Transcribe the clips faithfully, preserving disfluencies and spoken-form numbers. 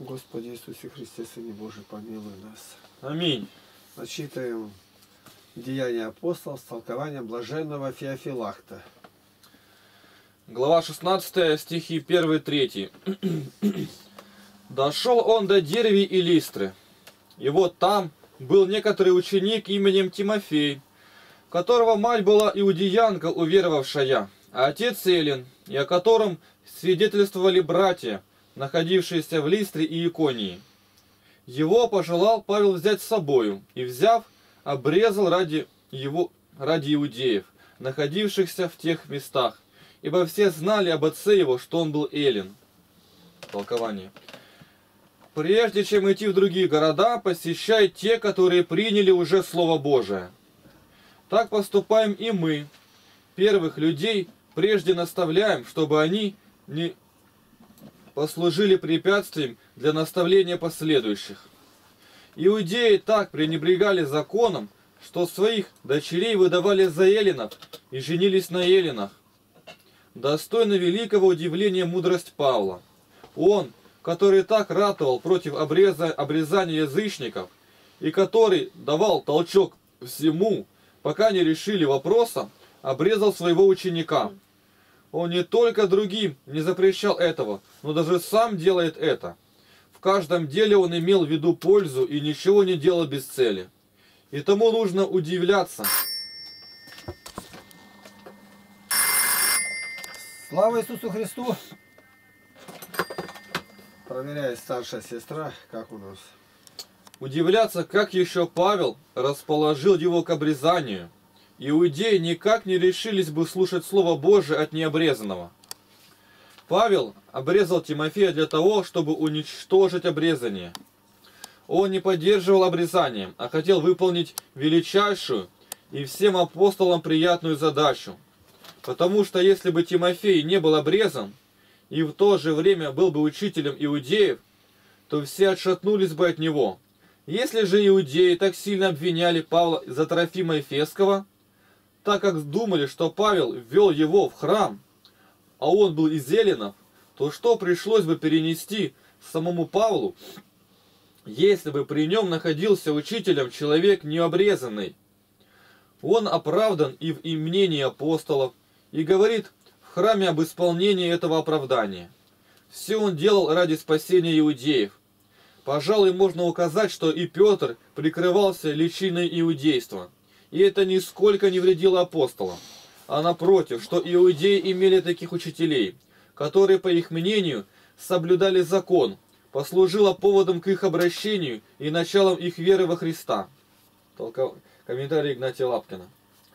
Господи Иисусе Христе, Сыне Божий, помилуй нас. Аминь. Начитаем Деяния апостолов с толкованием блаженного Феофилакта. Глава шестнадцатая, стихи первый-третий. Дошел он до Дервии и Листры. И вот там был некоторый ученик именем Тимофей, которого мать была иудеянка, уверовавшая, а отец Эллин, и о котором свидетельствовали братья, находившиеся в Листре и Иконии. Его пожелал Павел взять с собою, и, взяв, обрезал ради его, ради иудеев, находившихся в тех местах, ибо все знали об отце его, что он был Эллин. Толкование. Прежде чем идти в другие города, посещай те, которые приняли уже Слово Божие. Так поступаем и мы. Первых людей прежде наставляем, чтобы они не послужили препятствием для наставления последующих. Иудеи так пренебрегали законом, что своих дочерей выдавали за эллинов и женились на эллинах. Достойно великого удивления мудрость Павла. Он, который так ратовал против обреза, обрезания язычников, и который давал толчок всему, пока не решили вопроса, обрезал своего ученика. Он не только другим не запрещал этого, но даже сам делает это. В каждом деле он имел в виду пользу и ничего не делал без цели. И тому нужно удивляться. Слава Иисусу Христу! Проверяет старшая сестра, как у нас. Удивляться, как еще Павел расположил его к обрезанию. Иудеи никак не решились бы слушать Слово Божие от необрезанного. Павел обрезал Тимофея для того, чтобы уничтожить обрезание. Он не поддерживал обрезанием, а хотел выполнить величайшую и всем апостолам приятную задачу. Потому что если бы Тимофей не был обрезан и в то же время был бы учителем иудеев, то все отшатнулись бы от него. Если же иудеи так сильно обвиняли Павла за Трофима Ефесского, так как думали, что Павел ввел его в храм, а он был из эллинов, то что пришлось бы перенести самому Павлу, если бы при нем находился учителем человек необрезанный? Он оправдан и в мнении апостолов, и говорит в храме об исполнении этого оправдания. Все он делал ради спасения иудеев. Пожалуй, можно указать, что и Петр прикрывался личиной иудейства. И это нисколько не вредило апостолам. А напротив, что иудеи имели таких учителей, которые, по их мнению, соблюдали закон, послужило поводом к их обращению и началом их веры во Христа. Толков... Комментарий Игнатия Лапкина.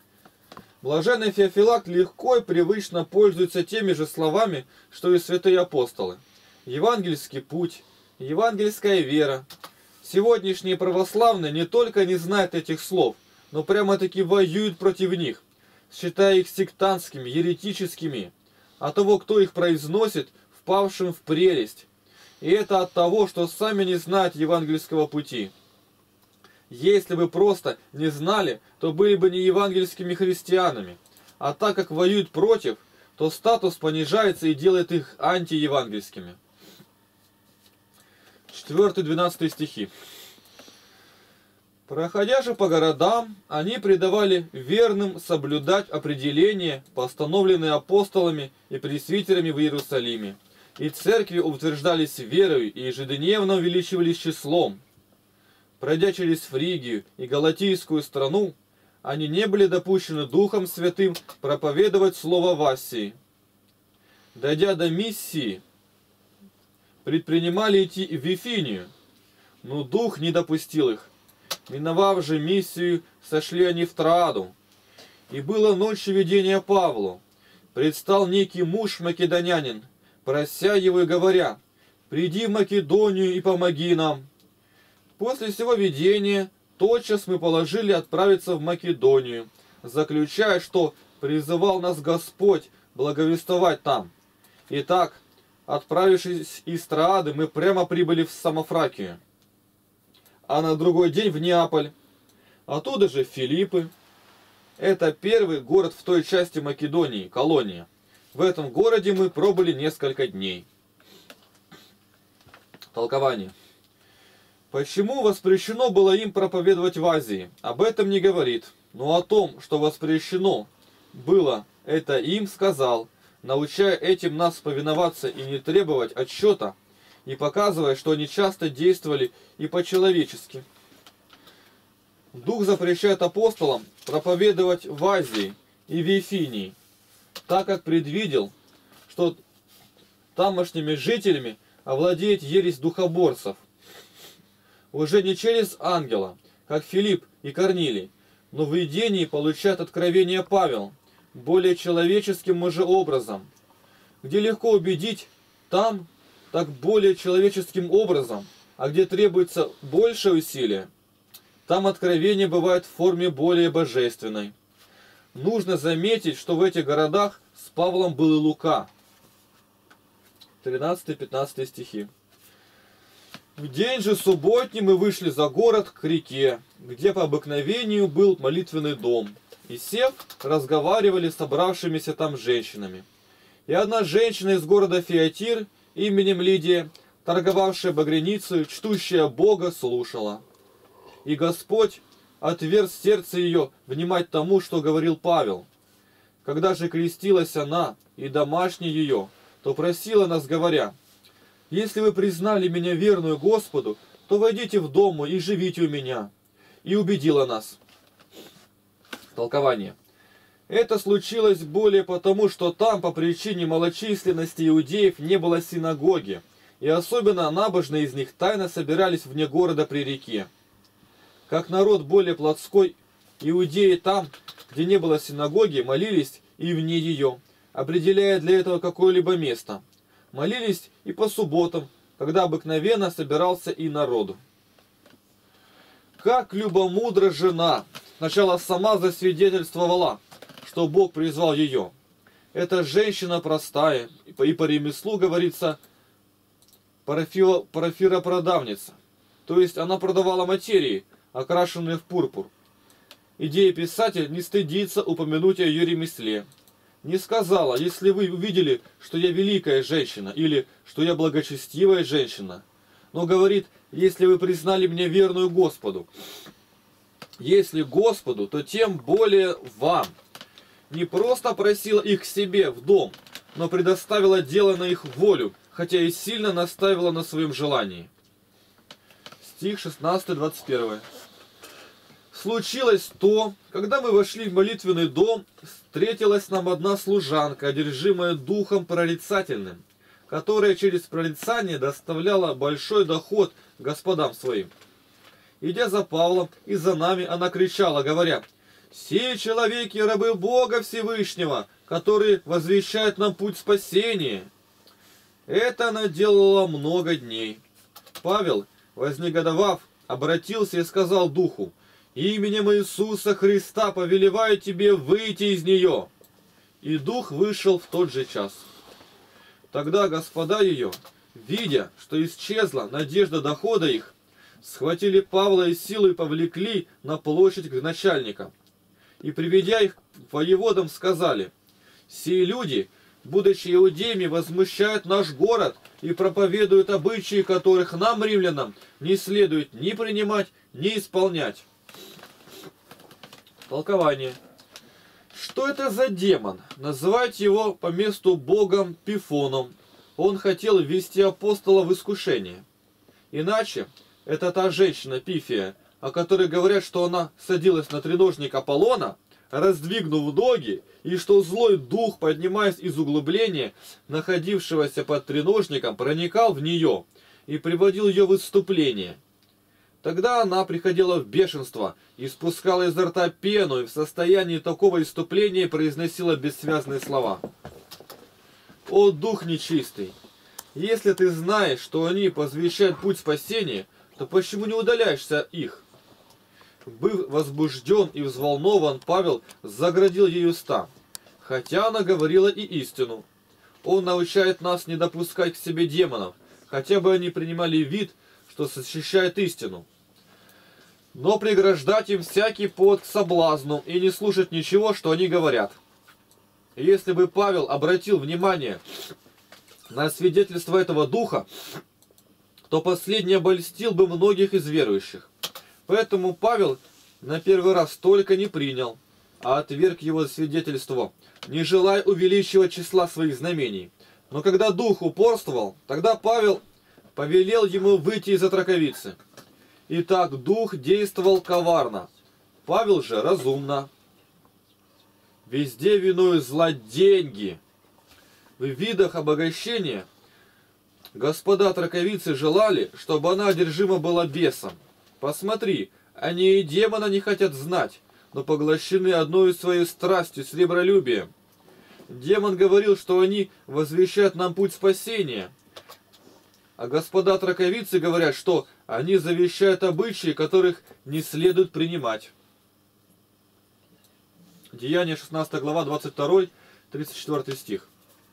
Блаженный Феофилакт легко и привычно пользуется теми же словами, что и святые апостолы. Евангельский путь, евангельская вера. Сегодняшние православные не только не знают этих слов, но прямо-таки воюют против них, считая их сектантскими, еретическими, а того, кто их произносит, впавшим в прелесть. И это от того, что сами не знают евангельского пути. Если бы просто не знали, то были бы не евангельскими христианами. А так как воюют против, то статус понижается и делает их антиевангельскими. четыре-двенадцать стихи. Проходя же по городам, они предавали верным соблюдать определения, постановленные апостолами и пресвитерами в Иерусалиме. И церкви утверждались верою и ежедневно увеличивались числом. Пройдя через Фригию и Галатийскую страну, они не были допущены Духом Святым проповедовать Слово в Ассии. Дойдя до Миссии, предпринимали идти в Вифинию, но Дух не допустил их. Миновав же Миссию, сошли они в Трааду. И было ночью видение Павлу. Предстал некий муж македонянин, прося его и говоря: «Приди в Македонию и помоги нам». После сего видения тотчас мы положили отправиться в Македонию, заключая, что призывал нас Господь благовествовать там. Итак, отправившись из Троады, мы прямо прибыли в Самофракию, а на другой день в Неаполь, оттуда же в Филиппы. Это первый город в той части Македонии, колония. В этом городе мы пробыли несколько дней. Толкование. Почему воспрещено было им проповедовать в Азии? Об этом не говорит. Но о том, что воспрещено было это им, сказал, научая этим нас повиноваться и не требовать отчета, и показывая, что они часто действовали и по-человечески. Дух запрещает апостолам проповедовать в Азии и в Вифинии, так как предвидел, что тамошними жителями овладеет ересь духоборцев. Уже не через ангела, как Филипп и Корнилий, но в видении получает откровение Павел, более человеческим же образом. Где легко убедить, там так более человеческим образом, а где требуется больше усилия, там откровение бывает в форме более божественной. Нужно заметить, что в этих городах с Павлом был и Лука. тринадцатый-пятнадцатый стихи. В день же субботний мы вышли за город к реке, где по обыкновению был молитвенный дом, и, сев, разговаривали с собравшимися там женщинами. И одна женщина из города Фиатир, именем Лидия, торговавшая багряницей, чтущая Бога, слушала. И Господь отверз сердце ее внимать тому, что говорил Павел. Когда же крестилась она и домашняя ее, то просила нас, говоря: «Если вы признали меня верную Господу, то войдите в дом мой и живите у меня». И убедила нас. Толкование. Это случилось более потому, что там по причине малочисленности иудеев не было синагоги, и особенно набожные из них тайно собирались вне города при реке. Как народ более плотской, иудеи там, где не было синагоги, молились и вне ее, определяя для этого какое-либо место. Молились и по субботам, когда обыкновенно собирался и народу. Как любомудра жена сначала сама засвидетельствовала, что Бог призвал ее. Эта женщина простая, и по ремеслу говорится парафиропродавница. То есть она продавала материи, окрашенные в пурпур. Идея писатель не стыдится упомянуть о ее ремесле. Не сказала: если вы увидели, что я великая женщина, или что я благочестивая женщина, но говорит: если вы признали меня верную Господу. Если Господу, то тем более вам. Не просто просила их к себе в дом, но предоставила дело на их волю, хотя и сильно наставила на своем желании. Стих шестнадцатый двадцать один. Случилось то, когда мы вошли в молитвенный дом, встретилась нам одна служанка, одержимая духом прорицательным, которая через прорицание доставляла большой доход господам своим. Идя за Павлом и за нами, она кричала, говоря: «Сие человеки рабы Бога Всевышнего, которые возвещают нам путь спасения». Это она делала много дней. Павел, вознегодовав, обратился и сказал духу: «Именем Иисуса Христа повелеваю тебе выйти из нее». И дух вышел в тот же час. Тогда господа ее, видя, что исчезла надежда дохода их, схватили Павла и силой повлекли на площадь к начальникам. И, приведя их к воеводам, сказали: «Сии люди, будучи иудеями, возмущают наш город и проповедуют обычаи, которых нам, римлянам, не следует ни принимать, ни исполнять». Толкование. Что это за демон? Называть его по месту богом Пифоном. Он хотел ввести апостола в искушение. Иначе, это та женщина Пифия, о которой говорят, что она садилась на треножник Аполлона, раздвигнув ноги, и что злой дух, поднимаясь из углубления, находившегося под треножником, проникал в нее и приводил ее в выступление. Тогда она приходила в бешенство и спускала изо рта пену, и в состоянии такого исступления произносила бессвязные слова. «О, дух нечистый! Если ты знаешь, что они возвещают путь спасения, то почему не удаляешься от их?» Быв возбужден и взволнован, Павел заградил ей уста, хотя она говорила и истину. Он научает нас не допускать к себе демонов, хотя бы они принимали вид, что защищает истину, но преграждать им всякий путь к соблазну и не слушать ничего, что они говорят. И если бы Павел обратил внимание на свидетельство этого духа, то последний обольстил бы многих из верующих. Поэтому Павел на первый раз только не принял, а отверг его свидетельство, не желая увеличивать числа своих знамений. Но когда дух упорствовал, тогда Павел повелел ему выйти из отраковицы. Итак, дух действовал коварно, Павел же разумно. Везде виною зла деньги. В видах обогащения господа отраковицы желали, чтобы она одержима была бесом. Посмотри, они и демона не хотят знать, но поглощены одной своей страстью, сребролюбием. Демон говорил, что они возвещают нам путь спасения, а господа отраковицы говорят, что они завещают обычаи, которых не следует принимать. Деяния шестнадцатая глава, двадцать второй тридцать четвёртый стих.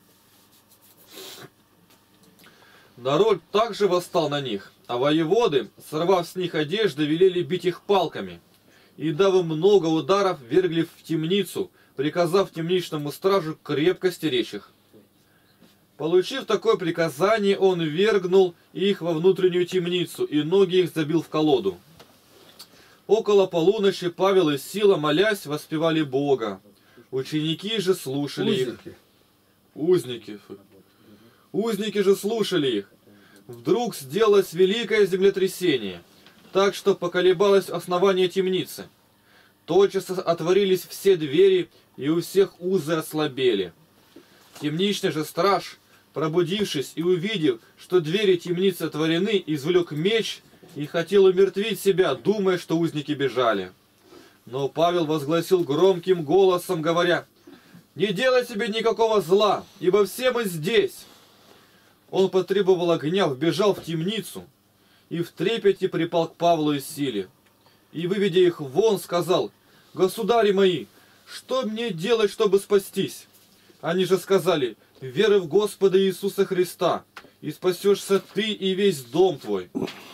Народ также восстал на них, а воеводы, сорвав с них одежды, велели бить их палками. И, дав им много ударов, вергли в темницу, приказав темничному стражу крепко стеречь их. Получив такое приказание, он вергнул их во внутреннюю темницу, и ноги их забил в колоду. Около полуночи Павел и Сила, молясь, воспевали Бога. Ученики же слушали их. Узники. Узники же слушали их. Вдруг сделалось великое землетрясение, так что поколебалось основание темницы. Тотчас отворились все двери, и у всех узы ослабели. Темничный же страж, пробудившись и увидев, что двери темницы отворены, извлек меч и хотел умертвить себя, думая, что узники бежали. Но Павел возгласил громким голосом, говоря: «Не делай себе никакого зла, ибо все мы здесь». Он потребовал огня, вбежал в темницу и в трепете припал к Павлу и Силе. И, выведя их вон, сказал: «Государи мои, что мне делать, чтобы спастись?» Они же сказали: «Веруй в Господа Иисуса Христа, и спасешься ты и весь дом твой».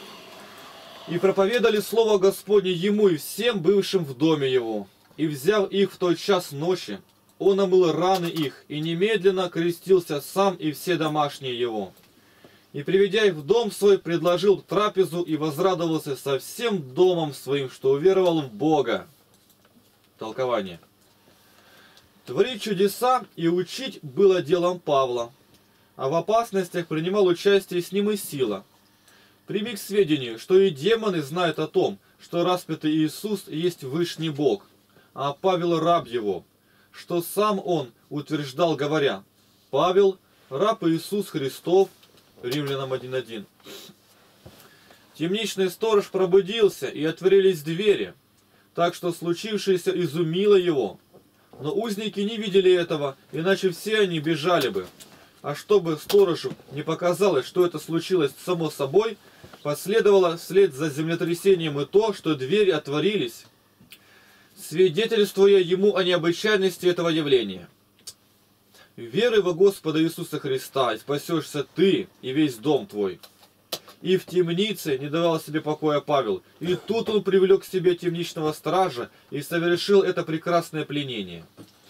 И проповедали слово Господне ему и всем бывшим в доме его. И, взяв их в тот час ночи, он омыл раны их и немедленно крестился сам и все домашние его. И, приведя их в дом свой, предложил трапезу и возрадовался со всем домом своим, что уверовал в Бога. Толкование. Творить чудеса и учить было делом Павла, а в опасностях принимал участие с ним и Сила. Прими к сведению, что и демоны знают о том, что распятый Иисус есть Вышний Бог, а Павел раб его, что сам он утверждал, говоря: «Павел, раб Иисус Христов». Римлянам один один. Темничный сторож пробудился, и отворились двери, так что случившееся изумило его. Но узники не видели этого, иначе все они бежали бы. А чтобы сторожу не показалось, что это случилось само собой, последовало вслед за землетрясением и то, что двери отворились, свидетельствуя ему о необычайности этого явления. «Веруй во Господа Иисуса Христа, и спасешься ты и весь дом твой». И в темнице не давал себе покоя Павел, и тут он привлек к себе темничного стража и совершил это прекрасное пленение.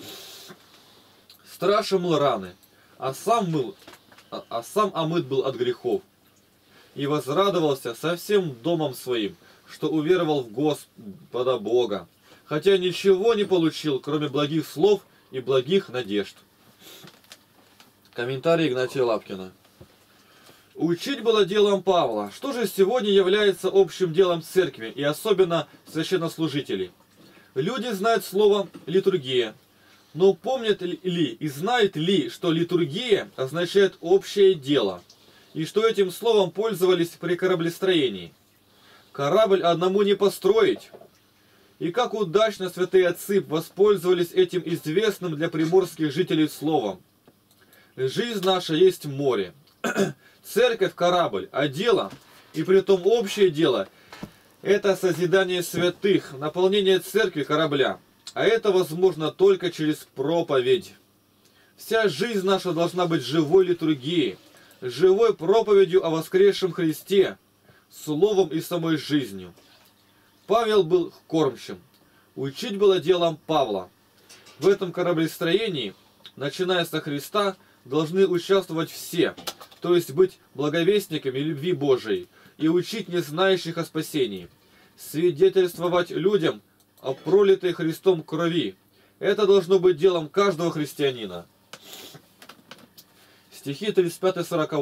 Страж мыл раны, а сам, мыл, а, а сам омыт был от грехов. И возрадовался со всем домом своим, что уверовал в Господа Бога, хотя ничего не получил, кроме благих слов и благих надежд. Комментарий Игнатия Лапкина. Учить было делом Павла. Что же сегодня является общим делом церкви и особенно священнослужителей? Люди знают слово «литургия», но помнят ли и знают ли, что литургия означает «общее дело», и что этим словом пользовались при кораблестроении? Корабль одному не построить. И как удачно святые отцы воспользовались этим известным для приморских жителей словом. Жизнь наша есть море. Церковь – корабль, а дело, и притом общее дело, это созидание святых, наполнение церкви корабля. А это возможно только через проповедь. Вся жизнь наша должна быть живой литургией, живой проповедью о воскресшем Христе, словом и самой жизнью. Павел был кормчим. Учить было делом Павла. В этом кораблестроении, начиная со Христа, должны участвовать все, то есть быть благовестниками любви Божией и учить незнающих о спасении, свидетельствовать людям о пролитой Христом крови. Это должно быть делом каждого христианина. Стихи тридцать пять сорок.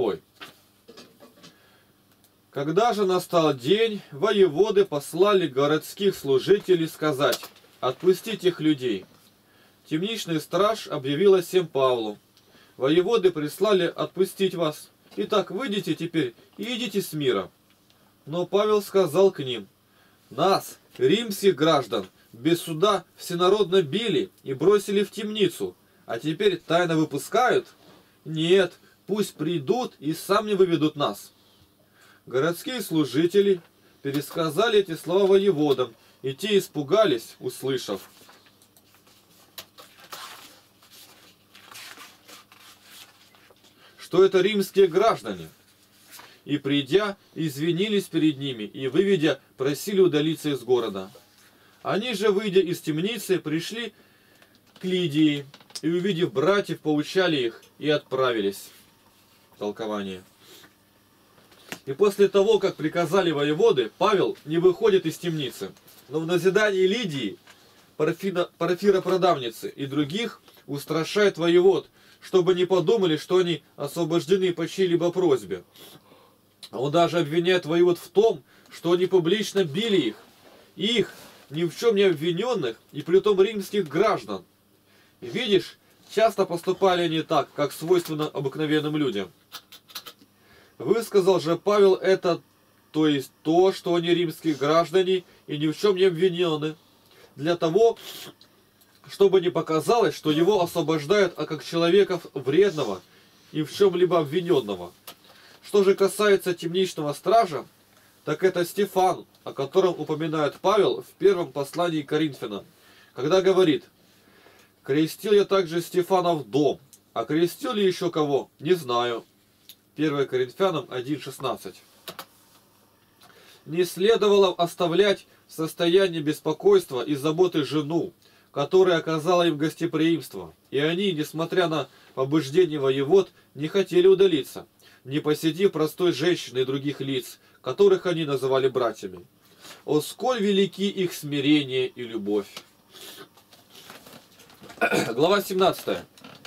Когда же настал день, воеводы послали городских служителей сказать: «Отпустите их людей». Темничный страж объявила всем Павлу: «Воеводы прислали отпустить вас. Итак, выйдите теперь и идите с миром». Но Павел сказал к ним: «Нас, римских граждан, без суда всенародно били и бросили в темницу, а теперь тайно выпускают? Нет, пусть придут и сами выведут нас». Городские служители пересказали эти слова воеводам, и те испугались, услышав. Что это римские граждане. И придя, извинились перед ними, и, выведя, просили удалиться из города. Они же, выйдя из темницы, пришли к Лидии, и, увидев братьев, поучали их, и отправились. Толкование. И после того, как приказали воеводы, Павел не выходит из темницы, но в назидании Лидии, Парфиропродавницы и других устрашает воевод, чтобы не подумали, что они освобождены по чьей-либо просьбе. Он даже обвиняет воевод в том, что они публично били их, их, ни в чем не обвиненных, и притом римских граждан. И видишь, часто поступали они так, как свойственно обыкновенным людям. Высказал же Павел это, то есть то, что они римские граждане и ни в чем не обвинены, для того, чтобы не показалось, что его освобождают а как человека вредного и в чем-либо обвиненного. Что же касается темничного стража, так это Стефан, о котором упоминает Павел в первом послании к Коринфянам, когда говорит: «Крестил я также Стефана в дом, а крестил ли еще кого, не знаю». первое Коринфянам один шестнадцать. Не следовало оставлять в состоянии беспокойства и заботы жену, которая оказала им гостеприимство, и они, несмотря на побуждение воевод, не хотели удалиться, не посетив простой женщины и других лиц, которых они называли братьями. О, сколь велики их смирение и любовь! Глава семнадцатая.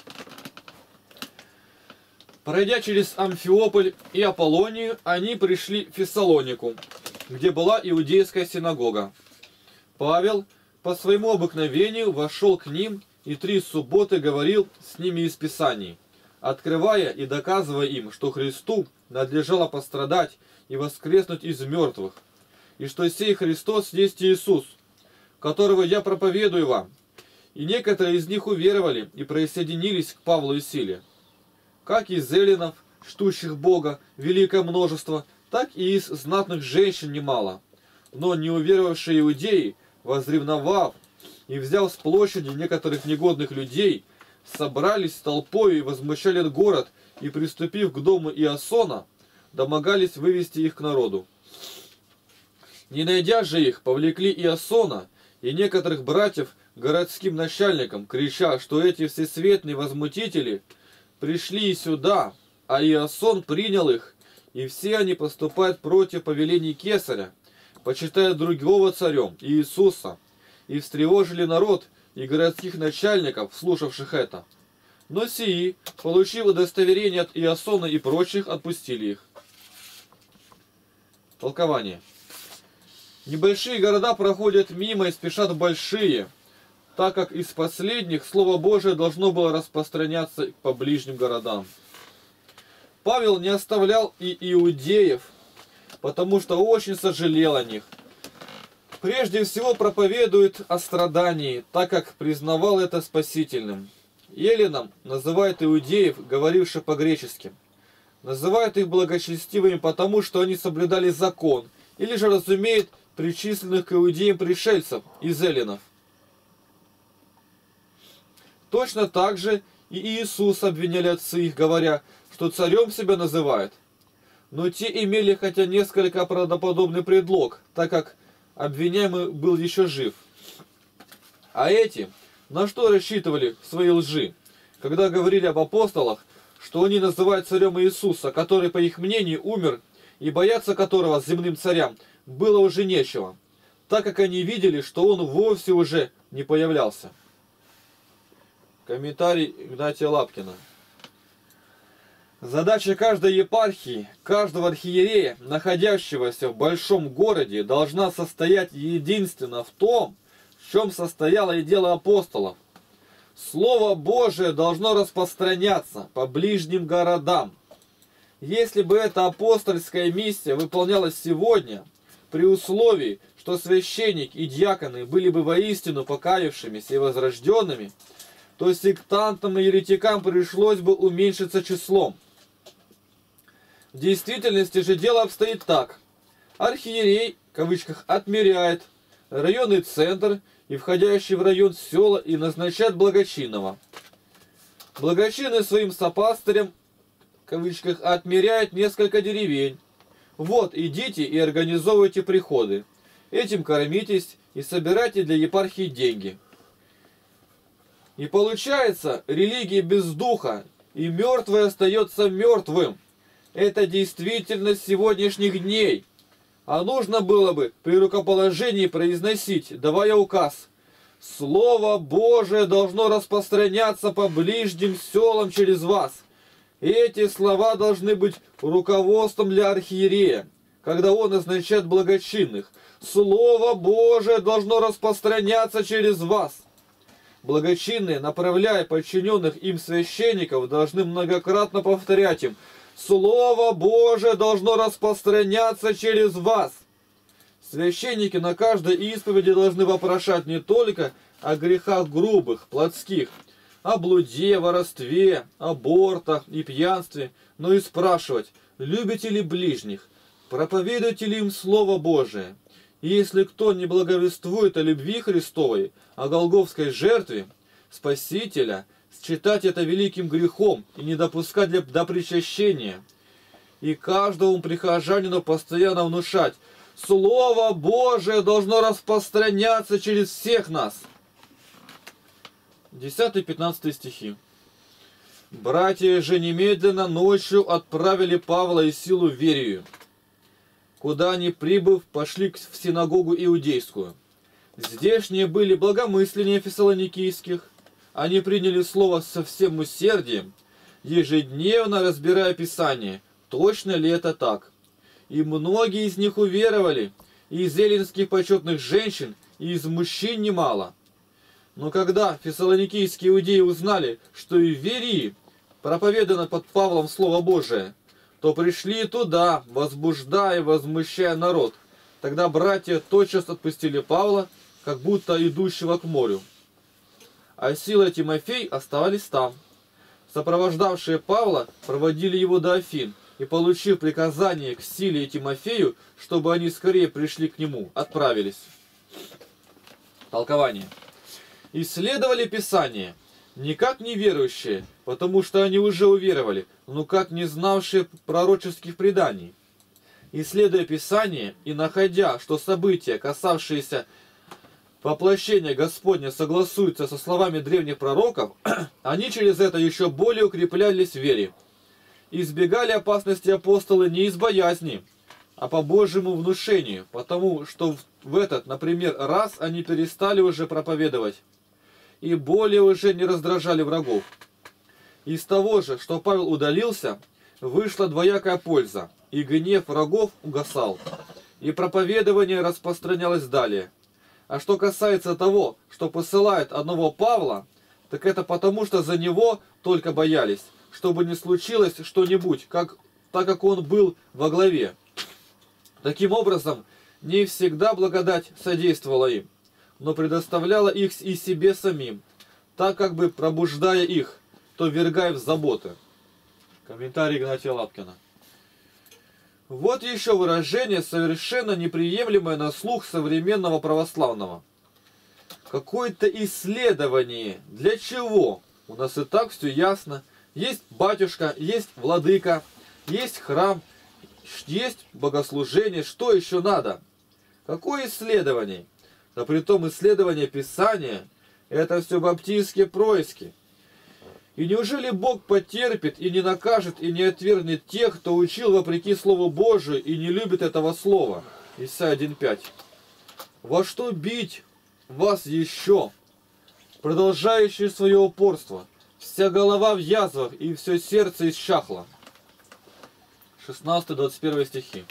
Пройдя через Амфиополь и Аполлонию, они пришли в Фессалонику, где была иудейская синагога. Павел по своему обыкновению вошел к ним и три субботы говорил с ними из Писаний, открывая и доказывая им, что Христу надлежало пострадать и воскреснуть из мертвых, и что сей Христос есть Иисус, которого я проповедую вам. И некоторые из них уверовали и присоединились к Павлу и Силе. Как из эллинов, чтущих Бога, великое множество, так и из знатных женщин немало. Но неуверовавшие иудеи, возревновав и взяв с площади некоторых негодных людей, собрались толпой и возмущали город, и, приступив к дому Иасона, домогались вывести их к народу. Не найдя же их, повлекли Иасона и некоторых братьев городским начальникам, крича, что эти всесветные возмутители пришли и сюда, а Иасон принял их, и все они поступают против повелений Кесаря, почитая другого царем, Иисуса, и встревожили народ и городских начальников, слушавших это. Но сии, получив удостоверение от Иасона и прочих, отпустили их. Толкование. Небольшие города проходят мимо и спешат большие, так как из последних Слово Божие должно было распространяться по ближним городам. Павел не оставлял и иудеев, потому что очень сожалел о них. Прежде всего проповедует о страдании, так как признавал это спасительным. Эллинам называют иудеев, говоривших по-гречески. Называют их благочестивыми, потому что они соблюдали закон, или же разумеют причисленных к иудеям пришельцев из эллинов. Точно так же и Иисус обвиняли отцы их, говоря, что царем себя называет. Но те имели хотя несколько правдоподобный предлог, так как обвиняемый был еще жив. А эти на что рассчитывали в своей лжи, когда говорили об апостолах, что они называют царем Иисуса, который, по их мнению, умер, и бояться которого земным царям было уже нечего, так как они видели, что он вовсе уже не появлялся. Комментарий Игнатия Лапкина. Задача каждой епархии, каждого архиерея, находящегося в большом городе, должна состоять единственно в том, в чем состояло и дело апостолов. Слово Божие должно распространяться по ближним городам. Если бы эта апостольская миссия выполнялась сегодня, при условии, что священник и диаконы были бы воистину покаявшимися и возрожденными, то сектантам и еретикам пришлось бы уменьшиться числом. В действительности же дело обстоит так. Архиерей, в кавычках, отмеряет районный центр и входящий в район села и назначает благочинного. Благочинный своим сопастырем, в кавычках, отмеряет несколько деревень. Вот, идите и организовывайте приходы. Этим кормитесь и собирайте для епархии деньги. И получается, религия без духа, и мертвое остается мертвым. Это действительность сегодняшних дней. А нужно было бы при рукоположении произносить, давая указ: Слово Божие должно распространяться по ближним селам через вас. И эти слова должны быть руководством для архиерея, когда он назначает благочинных. Слово Божие должно распространяться через вас. Благочинные, направляя подчиненных им священников, должны многократно повторять им: Слово Божие должно распространяться через вас. Священники на каждой исповеди должны вопрошать не только о грехах грубых, плотских, о блуде, воровстве, абортах и пьянстве, но и спрашивать: любите ли ближних, проповедуете ли им Слово Божие. И если кто не благовествует о любви Христовой, о голгофской жертве Спасителя, считать это великим грехом и не допускать для, до причащения. И каждому прихожанину постоянно внушать: Слово Божие должно распространяться через всех нас. десятый-пятнадцатый стихи. Братья же немедленно ночью отправили Павла и Силу в Верию, куда они, прибыв, пошли в синагогу иудейскую. Здешние были благомысленнее фессалоникийских. Они приняли слово со всем усердием, ежедневно разбирая Писание, точно ли это так. И многие из них уверовали, и из эллинских почетных женщин, и из мужчин немало. Но когда фессалоникийские иудеи узнали, что и в Верии проповедано под Павлом Слово Божие, то пришли туда, возбуждая и возмущая народ. Тогда братья тотчас отпустили Павла, как будто идущего к морю. А Сила и Тимофей оставались там. Сопровождавшие Павла проводили его до Афин, и, получив приказание к Силе и Тимофею, чтобы они скорее пришли к нему, отправились. Толкование. Исследовали Писание, не как неверующие, потому что они уже уверовали, но как не знавшие пророческих преданий. Исследуя Писание и находя, что события, касавшиеся воплощения Господня, согласуются со словами древних пророков, они через это еще более укреплялись в вере. Избегали опасности апостолы не из боязни, а по Божьему внушению, потому что в этот, например, раз они перестали уже проповедовать и более уже не раздражали врагов. Из того же, что Павел удалился, вышла двоякая польза, и гнев врагов угасал, и проповедование распространялось далее. А что касается того, что посылает одного Павла, так это потому, что за него только боялись, чтобы не случилось что-нибудь, как, так как он был во главе. Таким образом, не всегда благодать содействовала им, но предоставляла их и себе самим, так как бы пробуждая их, то ввергая в заботы. Комментарий Игнатия Лапкина. Вот еще выражение, совершенно неприемлемое на слух современного православного. Какое-то исследование. Для чего? У нас и так все ясно. Есть батюшка, есть владыка, есть храм, есть богослужение. Что еще надо? Какое исследование? Да при том исследование Писания, это все баптистские происки. И неужели Бог потерпит и не накажет и не отвергнет тех, кто учил вопреки Слову Божию и не любит этого Слова? Исайя один пять. Во что бить вас еще, продолжающие свое упорство? Вся голова в язвах и все сердце исчахло. шестнадцатый двадцать первый стихи.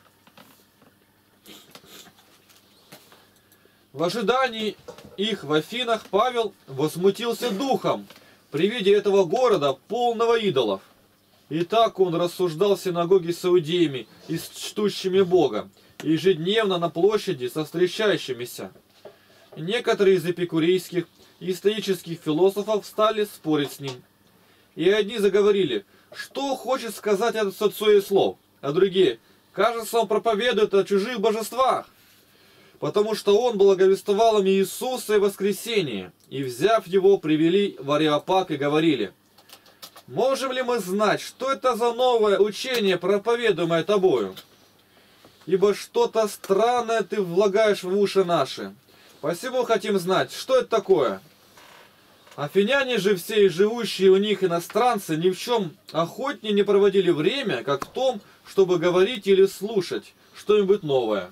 В ожидании их в Афинах Павел возмутился духом при виде этого города, полного идолов. И так он рассуждал в синагоге с иудеями и с чтущими Бога, ежедневно на площади со встречающимися. Некоторые из эпикурейских и стоических философов стали спорить с ним. И одни заговорили, что хочет сказать этот с отцой слов, а другие, кажется, он проповедует о чужих божествах, потому что он благовествовал им Иисуса и воскресение, и, взяв его, привели в Ареопаг и говорили, можем ли мы знать, что это за новое учение, проповедуемое тобою? Ибо что-то странное ты влагаешь в уши наши. Посему хотим знать, что это такое. Афиняне же все и живущие у них иностранцы ни в чем охотнее не проводили время, как в том, чтобы говорить или слушать что-нибудь новое.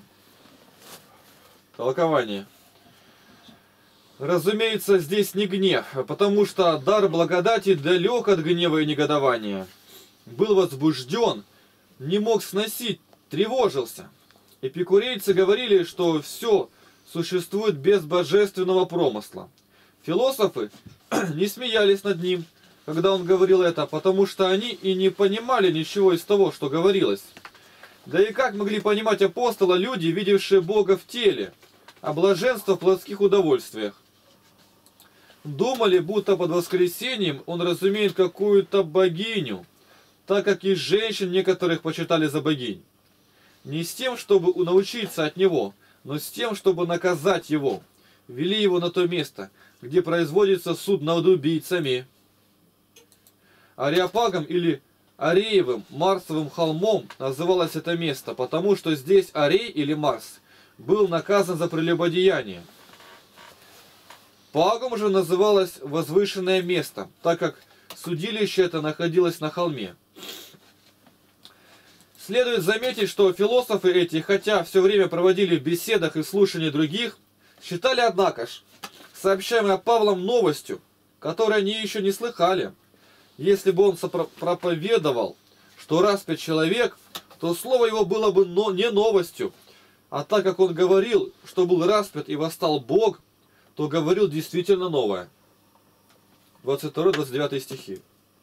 Толкование. Разумеется, здесь не гнев, потому что дар благодати далек от гнева и негодования. Был возбужден, не мог сносить, тревожился. Эпикурейцы говорили, что все существует без божественного промысла. Философы не смеялись над ним, когда он говорил это, потому что они и не понимали ничего из того, что говорилось. Да и как могли понимать апостола люди, видевшие Бога в теле, а блаженство в плотских удовольствиях? Думали, будто под воскресением он разумеет какую-то богиню, так как и женщин некоторых почитали за богинь. Не с тем, чтобы научиться от него, но с тем, чтобы наказать его. Вели его на то место, где производится суд над убийцами. Ареопагом или Ареевым Марсовым холмом называлось это место, потому что здесь Арей или Марс был наказан за прелюбодеяние. Пагом же называлось возвышенное место, так как судилище это находилось на холме. Следует заметить, что философы эти, хотя все время проводили в беседах и слушании других, считали, однако ж, сообщаемой Павлом новостью, которой они еще не слыхали. Если бы он проповедовал, что распят человек, то слово его было бы но не новостью, а так как он говорил, что был распят и восстал Бог, то говорил действительно новое. двадцать второй двадцать девятый стихи.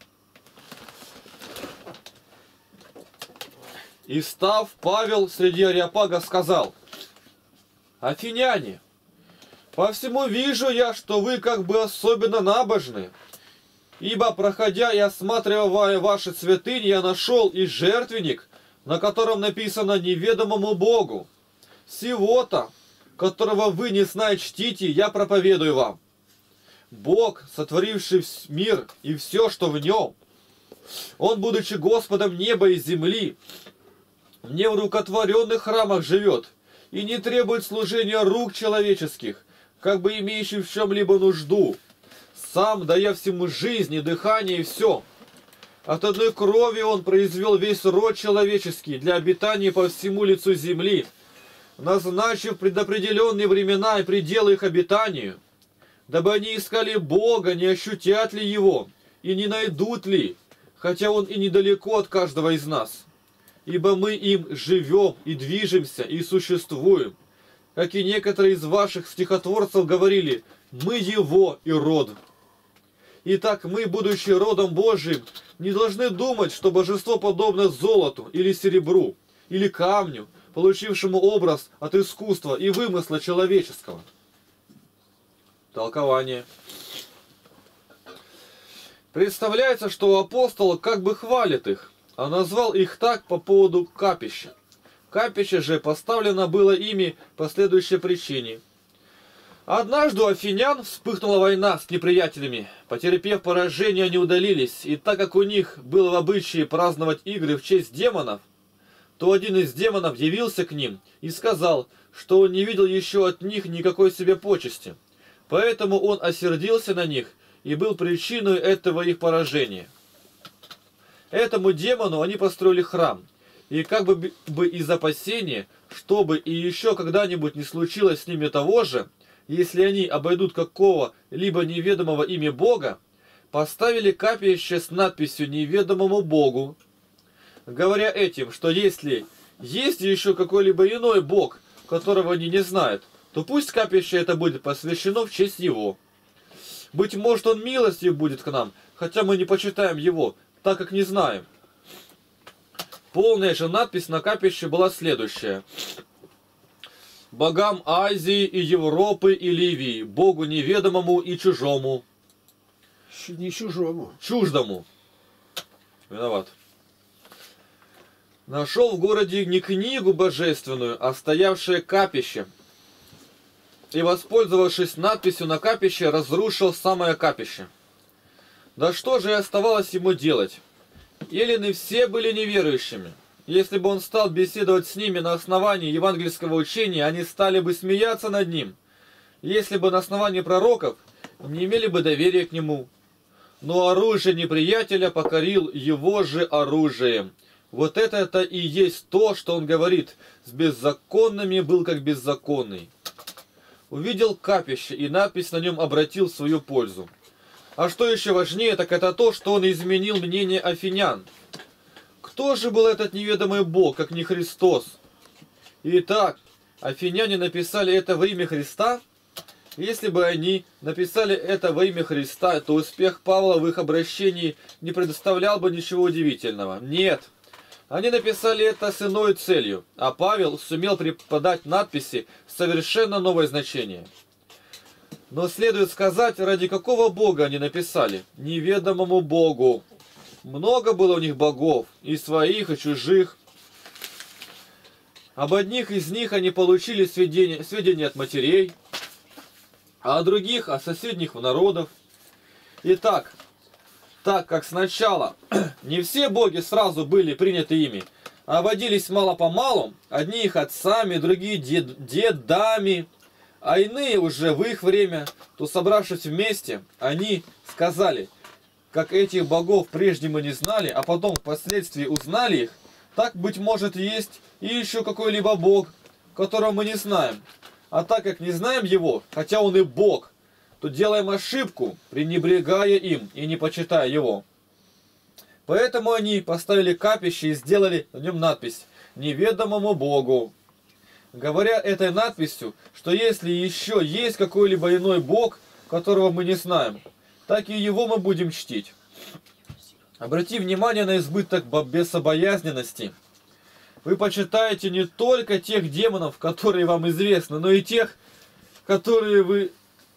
И встав, Павел среди Ареопага сказал, «Афиняне, по всему вижу я, что вы как бы особенно набожны, ибо, проходя и осматривая ваши святыни, я нашел и жертвенник, на котором написано неведомому Богу. Сего-то, которого вы не зная чтите, я проповедую вам. Бог, сотворивший мир и все, что в нем, Он, будучи Господом неба и земли, в нерукотворенных храмах живет и не требует служения рук человеческих, как бы имеющий в чем-либо нужду, сам дая всему жизнь и дыхание и все. От одной крови Он произвел весь род человеческий для обитания по всему лицу земли, назначив предопределенные времена и пределы их обитанию, дабы они искали Бога, не ощутят ли Его и не найдут ли, хотя Он и недалеко от каждого из нас. Ибо мы им живем и движемся и существуем, как и некоторые из ваших стихотворцев говорили, мы Его и род. Итак, мы, будучи родом Божиим, не должны думать, что божество подобно золоту или серебру, или камню, получившему образ от искусства и вымысла человеческого. Толкование. Представляется, что апостол как бы хвалит их, а назвал их так по поводу капища. Капище же поставлено было ими по следующей причине. Однажды у афинян вспыхнула война с неприятелями. Потерпев поражение, они удалились, и так как у них было в обычае праздновать игры в честь демонов, то один из демонов явился к ним и сказал, что он не видел еще от них никакой себе почести. Поэтому он осердился на них и был причиной этого их поражения. Этому демону они построили храм, и как бы, бы из опасения, чтобы и еще когда-нибудь не случилось с ними того же, если они обойдут какого-либо неведомого ими Бога, поставили капище с надписью «Неведомому Богу», говоря этим, что если есть еще какой-либо иной Бог, которого они не знают, то пусть капище это будет посвящено в честь Его. Быть может, Он милостив будет к нам, хотя мы не почитаем Его, так как не знаем. Полная же надпись на капище была следующая: «Богам Азии и Европы и Ливии, Богу неведомому и чужому». Не чужому. Чуждому. Виноват. Нашел в городе не книгу божественную, а стоявшее капище. И, воспользовавшись надписью на капище, разрушил самое капище. Да что же и оставалось ему делать? Эллины все были неверующими. Если бы он стал беседовать с ними на основании евангельского учения, они стали бы смеяться над ним. Если бы на основании пророков, не имели бы доверия к нему. Но оружие неприятеля покорил его же оружием. Вот это-то и есть то, что он говорит: с беззаконными был как беззаконный. Увидел капище, и надпись на нем обратил в свою пользу. А что еще важнее, так это то, что он изменил мнение афинян. Кто же был этот неведомый Бог, как не Христос? Итак, афиняне написали это во имя Христа. Если бы они написали это во имя Христа, то успех Павла в их обращении не предоставлял бы ничего удивительного. Нет, они написали это с иной целью, а Павел сумел преподать надписи совершенно новое значение. Но следует сказать, ради какого Бога они написали? Неведомому Богу. Много было у них богов, и своих, и чужих. Об одних из них они получили сведения, сведения от матерей, а о других от соседних народов. Итак, так как сначала не все боги сразу были приняты ими, а водились мало-помалу, одни их отцами, другие дед, дедами, а иные уже в их время, то, собравшись вместе, они сказали: как этих богов прежде мы не знали, а потом впоследствии узнали их, так, быть может, есть и еще какой-либо бог, которого мы не знаем. А так как не знаем его, хотя он и бог, то делаем ошибку, пренебрегая им и не почитая его. Поэтому они поставили капище и сделали на нем надпись «Неведомому Богу», говоря этой надписью, что если еще есть какой-либо иной Бог, которого мы не знаем, так и его мы будем чтить. Обрати внимание на избыток бесобоязненности. Вы почитаете не только тех демонов, которые вам известны, но и тех, которые вы,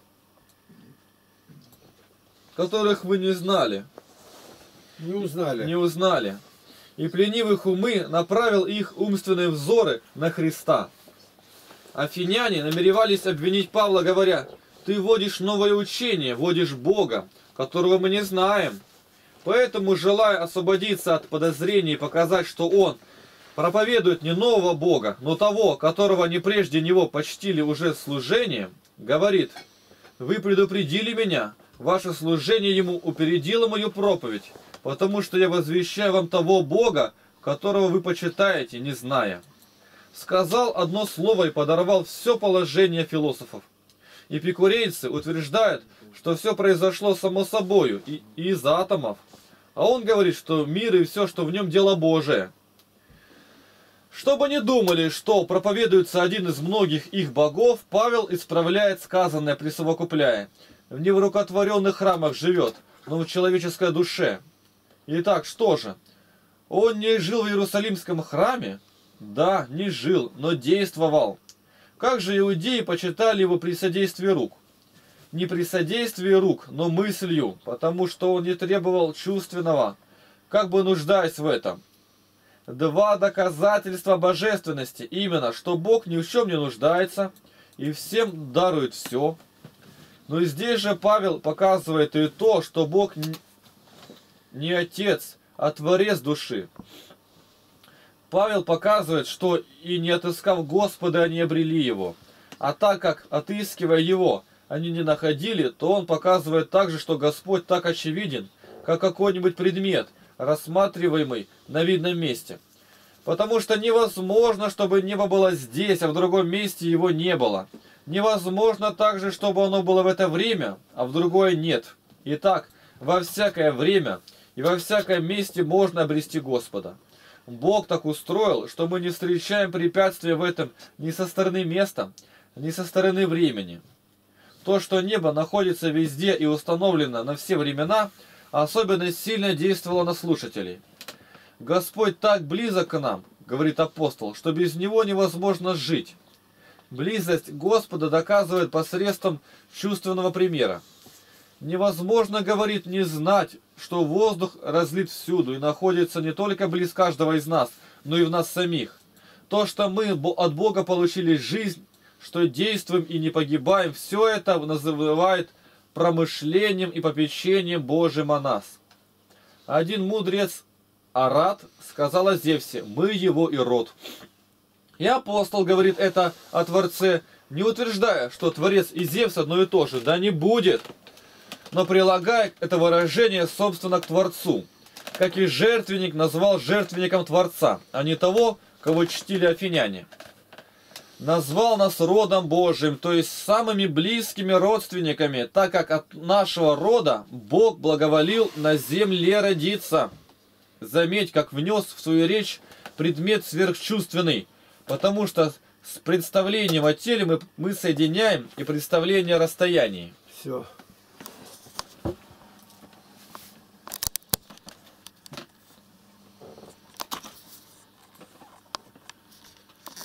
которых вы не знали. Не узнали. Не узнали. И пленивых умы направил их умственные взоры на Христа. Афиняне намеревались обвинить Павла, говоря: ты вводишь новое учение, вводишь Бога, которого мы не знаем. Поэтому, желая освободиться от подозрений и показать, что он проповедует не нового Бога, но того, которого они прежде него почтили уже служением, говорит: вы предупредили меня, ваше служение ему упередило мою проповедь, потому что я возвещаю вам того Бога, которого вы почитаете, не зная. Сказал одно слово и подорвал все положение философов. Эпикурейцы утверждают, что все произошло само собою и из атомов, а он говорит, что мир и все, что в нем, дело Божие. Чтобы не думали, что проповедуется один из многих их богов, Павел исправляет сказанное, присовокупляя: не в рукотворенных храмах живет, но в человеческой душе. Итак, что же? Он не жил в Иерусалимском храме? Да, не жил, но действовал. Как же иудеи почитали его при содействии рук? Не при содействии рук, но мыслью, потому что он не требовал чувственного, как бы нуждаясь в этом. Два доказательства божественности, именно, что Бог ни в чем не нуждается и всем дарует все. Но здесь же Павел показывает и то, что Бог не Отец, а Творец души. Павел показывает, что и не отыскав Господа, они обрели Его. А так как, отыскивая Его, они не находили, то он показывает также, что Господь так очевиден, как какой-нибудь предмет, рассматриваемый на видном месте. Потому что невозможно, чтобы небо было здесь, а в другом месте его не было. Невозможно также, чтобы оно было в это время, а в другое нет. Итак, во всякое время и во всяком месте можно обрести Господа. Бог так устроил, что мы не встречаем препятствия в этом ни со стороны места, ни со стороны времени. То, что небо находится везде и установлено на все времена, особенно сильно действовало на слушателей. Господь так близок к нам, говорит апостол, что без Него невозможно жить. Близость Господа доказывает посредством чувственного примера. Невозможно, говорит, не знать, что воздух разлит всюду и находится не только близ каждого из нас, но и в нас самих. То, что мы от Бога получили жизнь, что действуем и не погибаем, все это называют промышлением и попечением Божьим о нас. Один мудрец Арат сказал о Зевсе: «Мы его и род». И апостол говорит это о Творце, не утверждая, что Творец и Зевс одно и то же. Да не будет! Но прилагая это выражение, собственно, к Творцу, как и жертвенник назвал жертвенником Творца, а не того, кого чтили афиняне. Назвал нас родом Божиим, то есть самыми близкими родственниками, так как от нашего рода Бог благоволил на земле родиться. Заметь, как внес в свою речь предмет сверхчувственный, потому что с представлением о теле мы, мы соединяем и представление о расстоянии. Все.